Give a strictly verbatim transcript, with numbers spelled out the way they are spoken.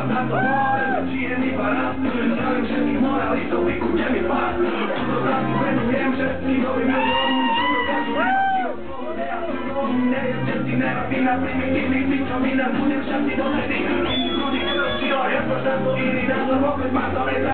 za to more, wyciję mi parat. Znałem wszystkich moralistów i kurczę mi pas. Dużo razy będę wiem, że nikogo nie zrobił. Dużo czasu nie ma ci od nie ja dużo nie jest destinera. Fina prymitywnych mikrowina, budem szafki do sedy. Jeśli ludzi nie rozdziela, jak masz na to i na to, bo bez